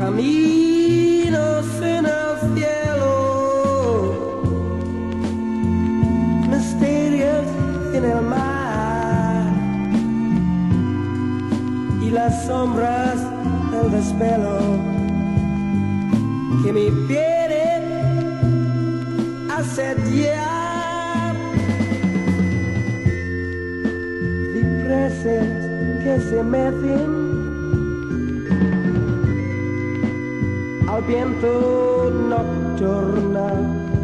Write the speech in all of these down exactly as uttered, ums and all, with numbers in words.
caminos en el cielo, misterios en el mar y las sombras del desvelo que me vienen a asediar. Cipreses que se mecen al viento nocturnal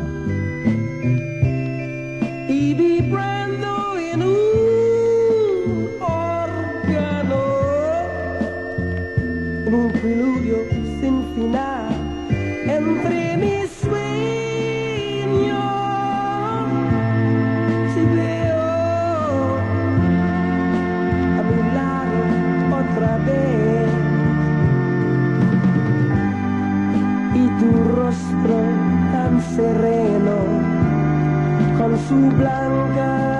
y vibrando en un órgano, en un preludio sin final entre mis sueños. Si veo a mi lado otra vez y tu rostro tan sereno con su blanca